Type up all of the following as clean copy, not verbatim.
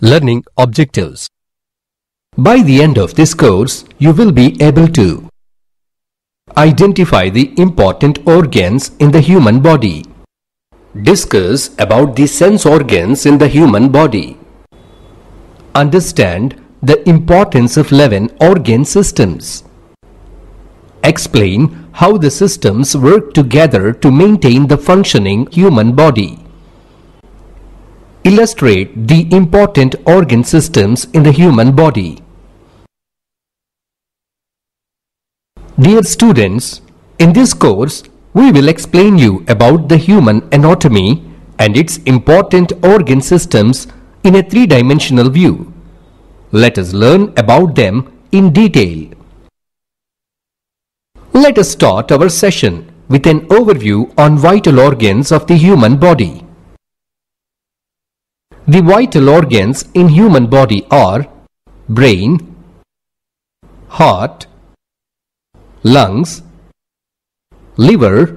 Learning objectives. By the end of this course, you will be able to identify the important organs in the human body, discuss about the sense organs in the human body, understand the importance of 11 organ systems, explain how the systems work together to maintain the functioning human body, illustrate the important organ systems in the human body. Dear students, in this course, we will explain you about the human anatomy and its important organ systems in a three-dimensional view. Let us learn about them in detail. Let us start our session with an overview on vital organs of the human body. The vital organs in human body are brain, heart, lungs, liver,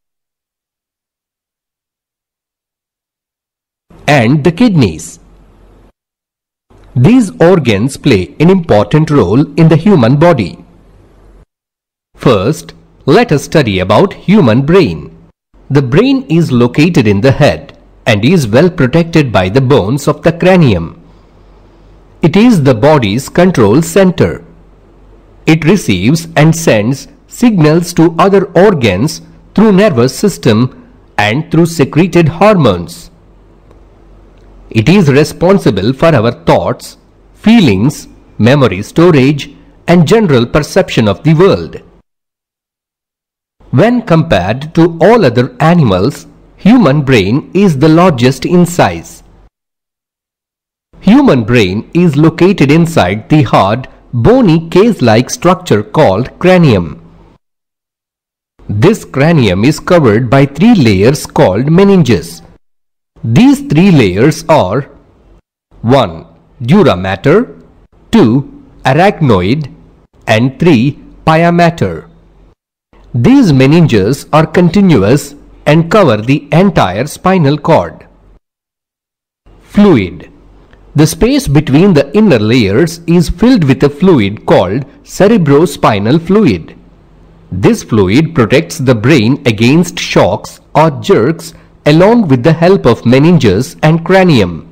and the kidneys. These organs play an important role in the human body. First, let us study about human brain. The brain is located in the head and is well protected by the bones of the cranium. It is the body's control center. It receives and sends signals to other organs through nervous system and through secreted hormones. It is responsible for our thoughts, feelings, memory storage, and general perception of the world. When compared to all other animals, human brain is the largest in size. Human brain is located inside the hard, bony case-like structure called cranium. This cranium is covered by three layers called meninges. These three layers are 1. Dura mater, 2. Arachnoid, and 3. Pia mater. These meninges are continuous and cover the entire spinal cord. Fluid. The space between the inner layers is filled with a fluid called cerebrospinal fluid. This fluid protects the brain against shocks or jerks along with the help of meninges and cranium.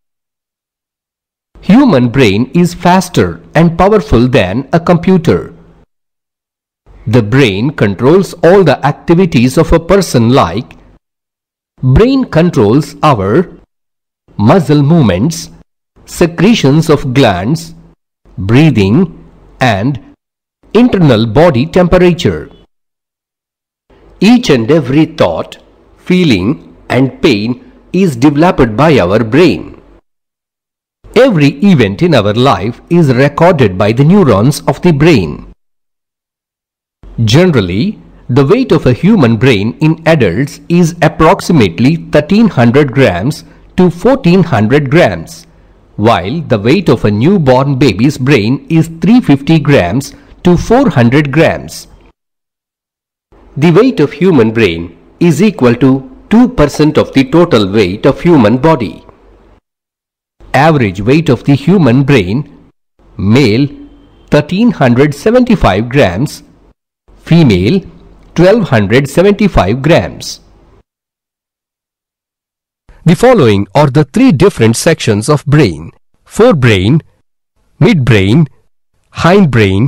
Human brain is faster and powerful than a computer. The brain controls all the activities of a person like brain controls our muscle movements, secretions of glands, breathing, and internal body temperature. Each and every thought, feeling, and pain is developed by our brain. Every event in our life is recorded by the neurons of the brain. Generally, the weight of a human brain in adults is approximately 1300 grams to 1400 grams, while the weight of a newborn baby's brain is 350 grams to 400 grams. The weight of human brain is equal to 2% of the total weight of human body. Average weight of the human brain: male 1375 grams, female 1275 grams. The following are the three different sections of brain: forebrain, midbrain, hindbrain.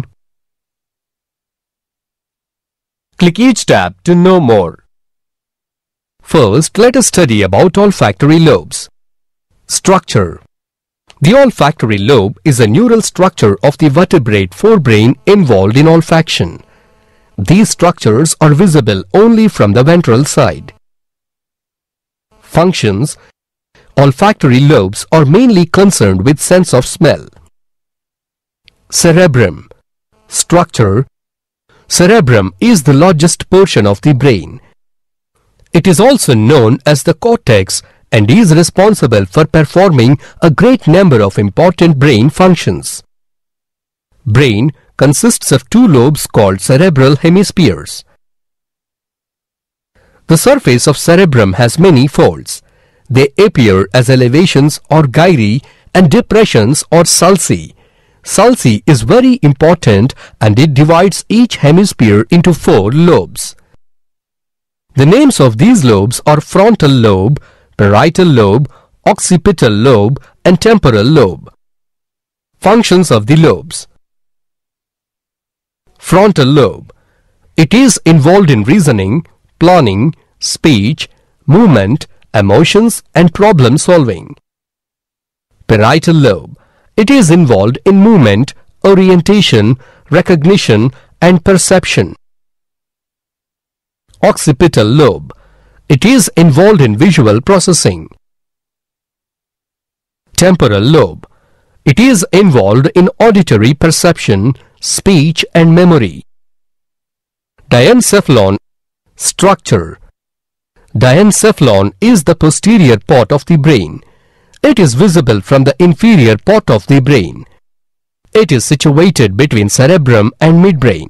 Click each tab to know more. First, let us study about olfactory lobes. Structure. The olfactory lobe is a neural structure of the vertebrate forebrain involved in olfaction. These structures are visible only from the ventral side. Functions. Olfactory lobes are mainly concerned with sense of smell. Cerebrum. Structure. Cerebrum is the largest portion of the brain. It is also known as the cortex and is responsible for performing a great number of important brain functions. Brain consists of two lobes called cerebral hemispheres. The surface of cerebrum has many folds. They appear as elevations or gyri and depressions or sulci. Sulci is very important and it divides each hemisphere into 4 lobes. The names of these lobes are frontal lobe, parietal lobe, occipital lobe and temporal lobe. Functions of the lobes. Frontal lobe. It is involved in reasoning, planning, speech, movement, emotions and problem solving. Parietal lobe. It is involved in movement, orientation, recognition and perception. Occipital lobe. It is involved in visual processing. Temporal lobe. It is involved in auditory perception, speech and memory. Diencephalon. Structure. Diencephalon is the posterior part of the brain. It is visible from the inferior part of the brain. It is situated between cerebrum and midbrain.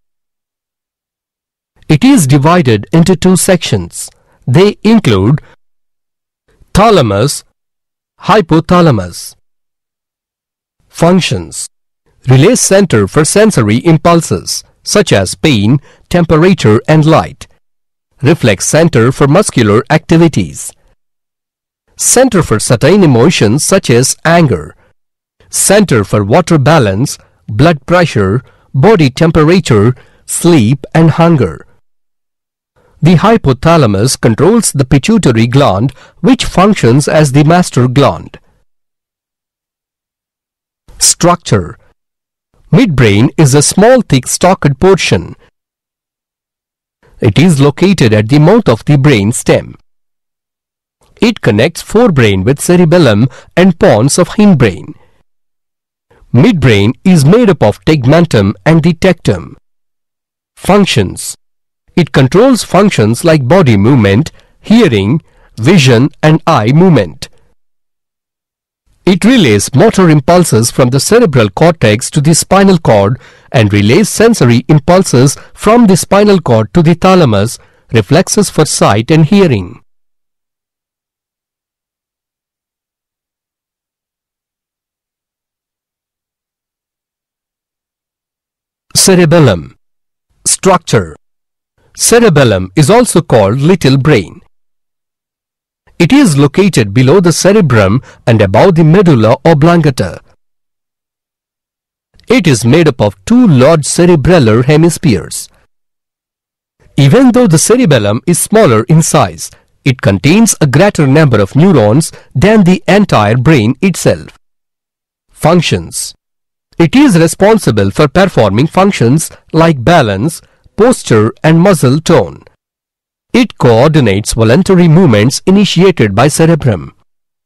It is divided into 2 sections. They include thalamus, hypothalamus. Functions. Relay center for sensory impulses such as pain, temperature and light. Reflex center for muscular activities. Center for certain emotions such as anger. Center for water balance, blood pressure, body temperature, sleep and hunger. The hypothalamus controls the pituitary gland, which functions as the master gland. Structure. Midbrain is a small thick stalked portion. It is located at the mouth of the brain stem. It connects forebrain with cerebellum and pons of hindbrain. Midbrain is made up of tegmentum and the tectum. Functions. It controls functions like body movement, hearing, vision and eye movement. It relays motor impulses from the cerebral cortex to the spinal cord and relays sensory impulses from the spinal cord to the thalamus, reflexes for sight and hearing. Cerebellum. Structure. Cerebellum is also called little brain. It is located below the cerebrum and above the medulla oblongata. It is made up of 2 large cerebellar hemispheres. Even though the cerebellum is smaller in size, it contains a greater number of neurons than the entire brain itself. Functions. It is responsible for performing functions like balance, posture and muscle tone. It coordinates voluntary movements initiated by cerebrum.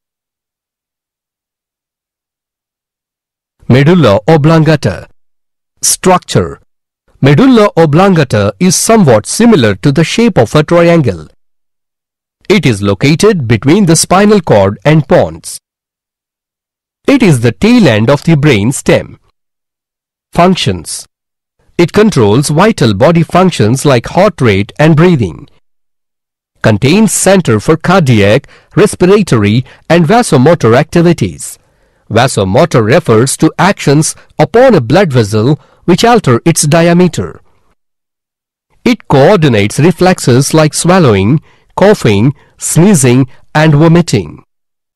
Medulla oblongata. Structure. Medulla oblongata is somewhat similar to the shape of a triangle. It is located between the spinal cord and pons. It is the tail end of the brain stem. Functions. It controls vital body functions like heart rate and breathing. Contains center for cardiac, respiratory and vasomotor activities. Vasomotor refers to actions upon a blood vessel which alter its diameter. It coordinates reflexes like swallowing, coughing, sneezing and vomiting.